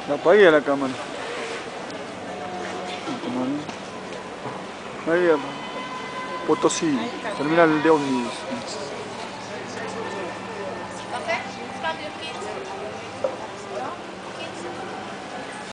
La apagué a la cámara. Ahí, Potosí, terminal de ómnibus. Café? Cambio 15.